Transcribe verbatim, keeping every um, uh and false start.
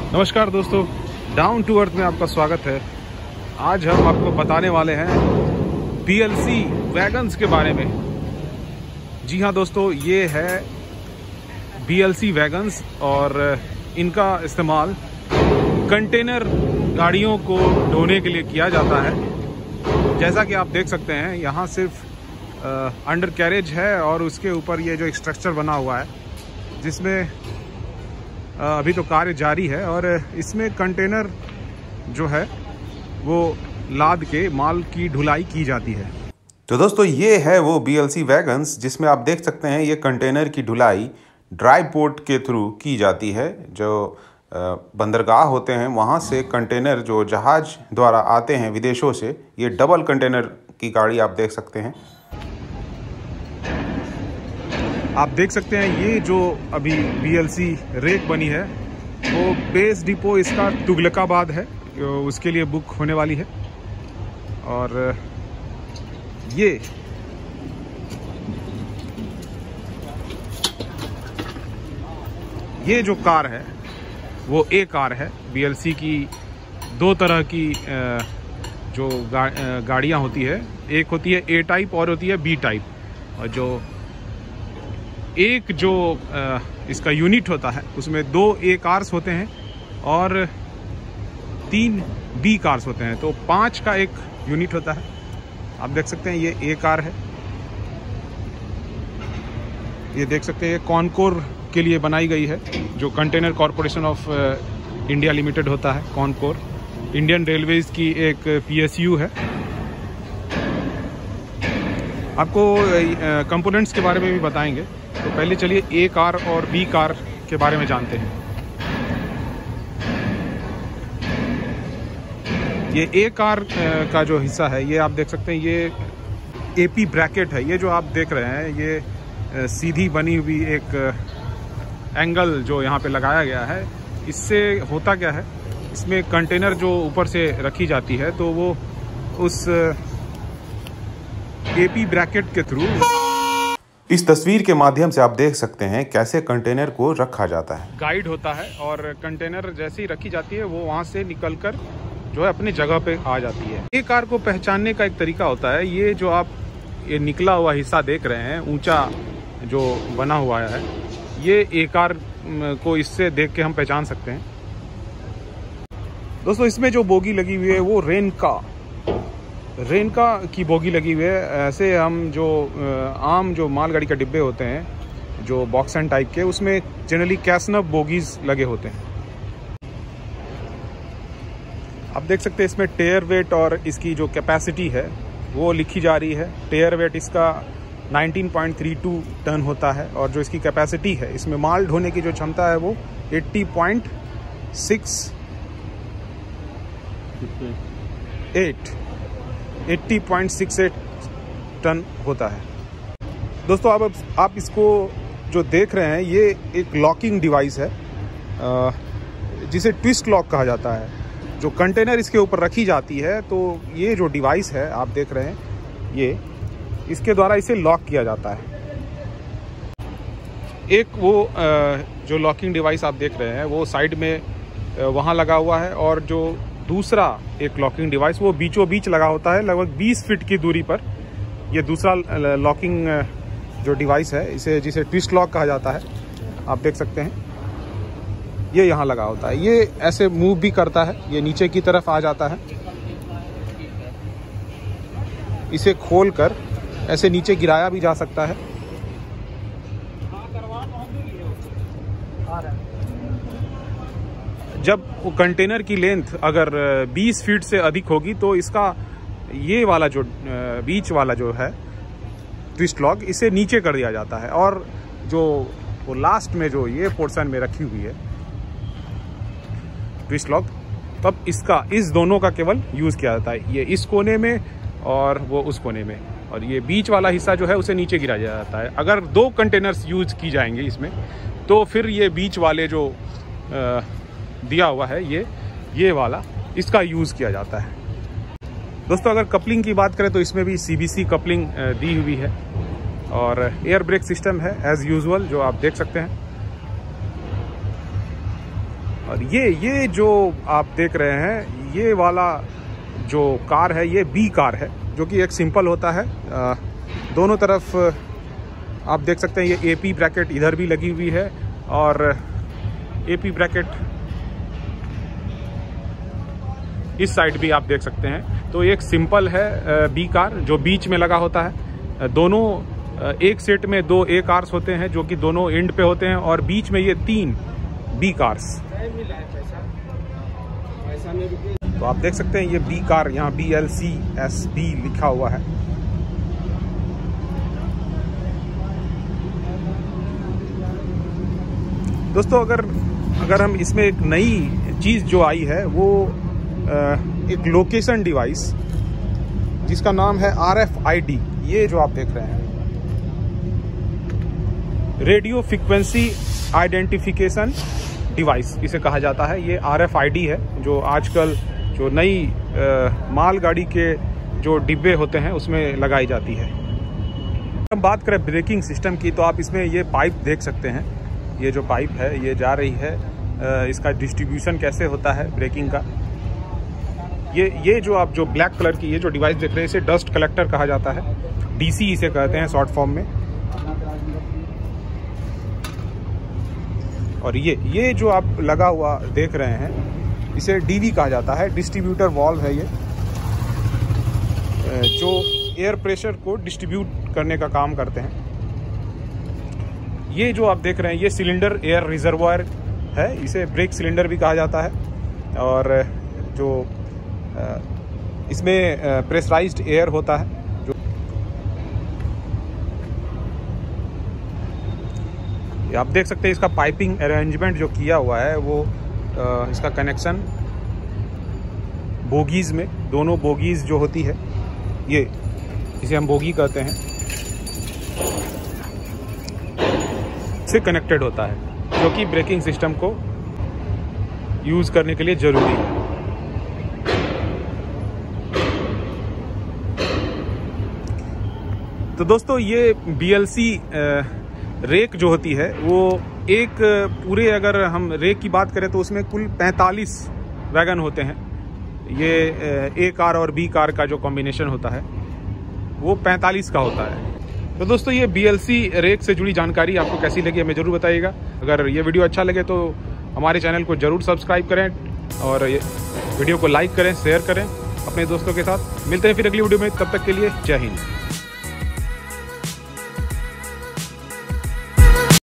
नमस्कार दोस्तों, down to earth में आपका स्वागत है। आज हम आपको बताने वाले हैं बीएलसी वैगन्स के बारे में। जी हाँ दोस्तों, ये है बीएलसी वैगन्स और इनका इस्तेमाल कंटेनर गाड़ियों को ढोने के लिए किया जाता है। जैसा कि आप देख सकते हैं, यहाँ सिर्फ अंडर कैरेज है और उसके ऊपर ये जो एक स्ट्रक्चर बना हुआ है जिसमें अभी तो कार्य जारी है और इसमें कंटेनर जो है वो लाद के माल की ढुलाई की जाती है। तो दोस्तों, ये है वो बीएलसी वैगन्स जिसमें आप देख सकते हैं ये कंटेनर की ढुलाई ड्राई पोर्ट के थ्रू की जाती है। जो बंदरगाह होते हैं वहाँ से कंटेनर जो जहाज द्वारा आते हैं विदेशों से, ये डबल कंटेनर की गाड़ी आप देख सकते हैं। आप देख सकते हैं ये जो अभी बीएलसी रेक बनी है वो बेस डिपो इसका तुगलकाबाद है, उसके लिए बुक होने वाली है। और ये ये जो कार है वो ए कार है। बीएलसी की दो तरह की जो गा, गाड़ियाँ होती है, एक होती है ए टाइप और होती है बी टाइप। और जो एक जो इसका यूनिट होता है उसमें दो ए कार्स होते हैं और तीन बी कार्स होते हैं, तो पांच का एक यूनिट होता है। आप देख सकते हैं ये ए कार है। ये देख सकते हैं कॉनकोर के लिए बनाई गई है, जो container corporation of India limited होता है। कॉनकोर इंडियन रेलवेज की एक पीएसयू है। आपको कंपोनेंट्स के बारे में भी बताएंगे, तो पहले चलिए ए कार और बी कार के बारे में जानते हैं। ये ए कार का जो हिस्सा है ये आप देख सकते हैं, ये एपी ब्रैकेट है। ये जो आप देख रहे हैं ये सीधी बनी हुई एक एंगल जो यहाँ पे लगाया गया है, इससे होता क्या है, इसमें कंटेनर जो ऊपर से रखी जाती है तो वो उस एपी ब्रैकेट के थ्रू, इस तस्वीर के माध्यम से आप देख सकते हैं कैसे कंटेनर को रखा जाता है, गाइड होता है। और कंटेनर जैसे ही रखी जाती है वो वहाँ से निकलकर जो है अपनी जगह पे आ जाती है। ये कार को पहचानने का एक तरीका होता है। ये जो आप ये निकला हुआ हिस्सा देख रहे हैं, ऊंचा जो बना हुआ है, ये ए कार को इससे देख के हम पहचान सकते हैं। दोस्तों, इसमें जो बोगी लगी हुई है वो रेनका रेनका की बोगी लगी हुई है। ऐसे हम जो आम जो मालगाड़ी के डिब्बे होते हैं जो बॉक्स एंड टाइप के, उसमें जनरली कैसनप बोगीज लगे होते हैं। आप देख सकते हैं इसमें टेयर वेट और इसकी जो कैपेसिटी है वो लिखी जा रही है। टेयर वेट इसका उन्नीस पॉइंट तीन दो टन होता है और जो इसकी कैपेसिटी है, इसमें माल ढोने की जो क्षमता है वो अस्सी पॉइंट सिक्स एट अस्सी पॉइंट सिक्स एट टन होता है। दोस्तों, अब आप इसको जो देख रहे हैं ये एक लॉकिंग डिवाइस है जिसे ट्विस्ट लॉक कहा जाता है। जो कंटेनर इसके ऊपर रखी जाती है, तो ये जो डिवाइस है आप देख रहे हैं, ये इसके द्वारा इसे लॉक किया जाता है। एक वो जो लॉकिंग डिवाइस आप देख रहे हैं वो साइड में वहाँ लगा हुआ है और जो दूसरा एक लॉकिंग डिवाइस वो बीचों बीच लगा होता है, लगभग बीस फीट की दूरी पर। ये दूसरा लॉकिंग जो डिवाइस है, इसे जिसे ट्विस्ट लॉक कहा जाता है, आप देख सकते हैं ये यहाँ लगा होता है। ये ऐसे मूव भी करता है, ये नीचे की तरफ आ जाता है। इसे खोलकर ऐसे नीचे गिराया भी जा सकता है। जब वो कंटेनर की लेंथ अगर बीस फीट से अधिक होगी तो इसका ये वाला जो बीच वाला जो है ट्विस्ट लॉक, इसे नीचे कर दिया जाता है। और जो वो लास्ट में जो ये पोर्शन में रखी हुई है ट्विस्ट लॉक, तब इसका इस दोनों का केवल यूज़ किया जाता है। ये इस कोने में और वो उस कोने में, और ये बीच वाला हिस्सा जो है उसे नीचे गिराया जाता है। अगर दो कंटेनर्स यूज की जाएंगे इसमें, तो फिर ये बीच वाले जो आ, दिया हुआ है ये ये वाला, इसका यूज़ किया जाता है। दोस्तों, अगर कपलिंग की बात करें तो इसमें भी सीबीसी कपलिंग दी हुई है और एयर ब्रेक सिस्टम है एज यूजुअल, जो आप देख सकते हैं। और ये ये जो आप देख रहे हैं, ये वाला जो कार है ये बी कार है, जो कि एक सिंपल होता है। आ, दोनों तरफ आप देख सकते हैं ये एपी ब्रैकेट इधर भी लगी हुई है और एपी ब्रैकेट इस साइड भी आप देख सकते हैं। तो एक सिंपल है बी कार जो बीच में लगा होता है। दोनों एक सेट में दो ए कार्स होते हैं जो कि दोनों एंड पे होते हैं और बीच में ये तीन बी कार्स। तो आप देख सकते हैं ये बी कार, यहाँ B L C S B लिखा हुआ है। दोस्तों अगर अगर हम इसमें एक नई चीज़ जो आई है वो एक लोकेशन डिवाइस जिसका नाम है आर एफ आई डी। ये जो आप देख रहे हैं रेडियो फ्रीक्वेंसी आइडेंटिफिकेशन डिवाइस इसे कहा जाता है। ये आर एफ आई डी है जो आजकल जो नई मालगाड़ी के जो डिब्बे होते हैं उसमें लगाई जाती है। हम बात करें ब्रेकिंग सिस्टम की तो आप इसमें ये पाइप देख सकते हैं। ये जो पाइप है ये जा रही है, इसका डिस्ट्रीब्यूशन कैसे होता है ब्रेकिंग का। ये ये जो आप जो ब्लैक कलर की ये जो डिवाइस देख रहे हैं इसे डस्ट कलेक्टर कहा जाता है, डीसी इसे कहते हैं शॉर्ट फॉर्म में। और ये ये जो आप लगा हुआ देख रहे हैं इसे डीवी कहा जाता है, डिस्ट्रीब्यूटर वाल्व है ये, जो एयर प्रेशर को डिस्ट्रीब्यूट करने का काम करते हैं। ये जो आप देख रहे हैं ये सिलेंडर एयर रिजर्वायर है, इसे ब्रेक सिलेंडर भी कहा जाता है। और जो इसमें प्रेशराइज्ड एयर होता है जो आप देख सकते हैं। इसका पाइपिंग अरेंजमेंट जो किया हुआ है वो इसका कनेक्शन बोगीज में, दोनों बोगीज जो होती है ये इसे हम बोगी कहते हैं, से कनेक्टेड होता है जो कि ब्रेकिंग सिस्टम को यूज करने के लिए जरूरी है। तो दोस्तों ये बी एल सी रेक जो होती है वो एक पूरे, अगर हम रेक की बात करें तो उसमें कुल पैंतालीस वैगन होते हैं। ये ए कार और बी कार का जो कॉम्बिनेशन होता है वो पैंतालीस का होता है। तो दोस्तों ये बी एल सी रेक से जुड़ी जानकारी आपको कैसी लगी हमें ज़रूर बताइएगा। अगर ये वीडियो अच्छा लगे तो हमारे चैनल को ज़रूर सब्सक्राइब करें और ये वीडियो को लाइक करें, शेयर करें अपने दोस्तों के साथ। मिलते हैं फिर अगली वीडियो में, तब तक के लिए जय हिंद।